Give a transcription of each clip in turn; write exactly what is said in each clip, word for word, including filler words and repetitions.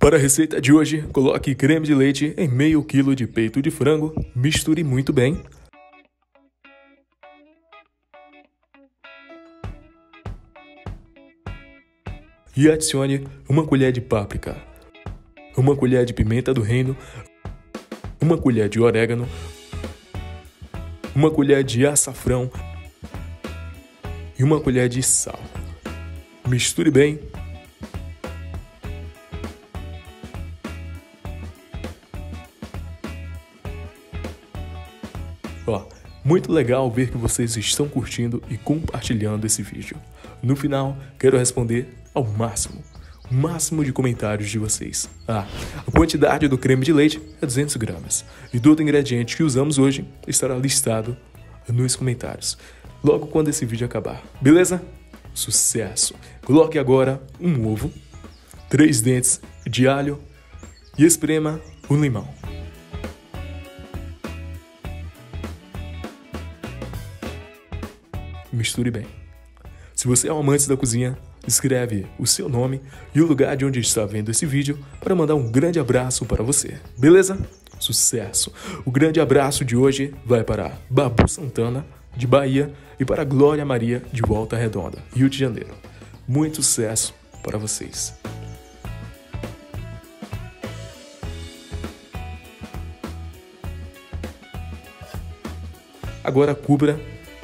Para a receita de hoje, coloque creme de leite em meio quilo de peito de frango, misture muito bem. E adicione uma colher de páprica, uma colher de pimenta do reino, uma colher de orégano, uma colher de açafrão e uma colher de sal. Misture bem. Ó, muito legal ver que vocês estão curtindo e compartilhando esse vídeo. No final, quero responder ao máximo, o máximo de comentários de vocês. Ah, a quantidade do creme de leite é duzentos gramas. E todo ingrediente que usamos hoje estará listado nos comentários, logo quando esse vídeo acabar. Beleza? Sucesso! Coloque agora um ovo, três dentes de alho e esprema o limão. Misture bem. Se você é um amante da cozinha, escreve o seu nome e o lugar de onde está vendo esse vídeo para mandar um grande abraço para você. Beleza? Sucesso! O grande abraço de hoje vai para Babu Santana, de Bahia, e para Glória Maria, de Volta Redonda, Rio de Janeiro. Muito sucesso para vocês. Agora cubra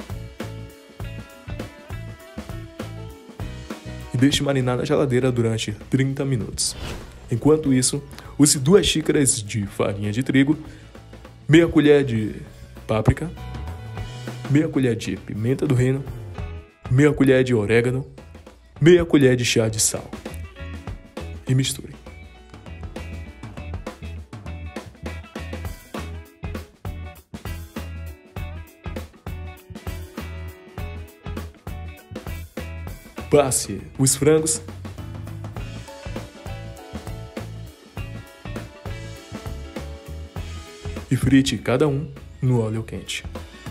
e deixe marinar na geladeira durante trinta minutos. Enquanto isso, use duas xícaras de farinha de trigo, meia colher de páprica, meia colher de pimenta do reino, meia colher de orégano, meia colher de chá de sal e misture. Passe os frangos e frite cada um no óleo quente.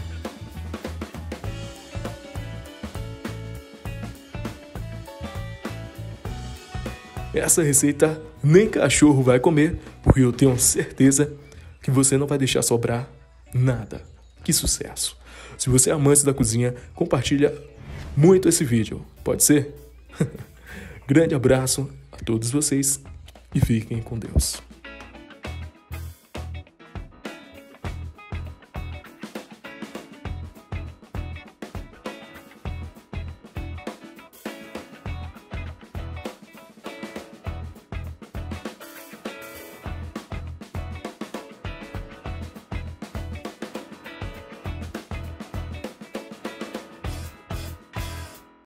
Essa receita nem cachorro vai comer, porque eu tenho certeza que você não vai deixar sobrar nada. Que sucesso! Se você é amante da cozinha, compartilha muito esse vídeo, pode ser? Grande abraço a todos vocês e fiquem com Deus.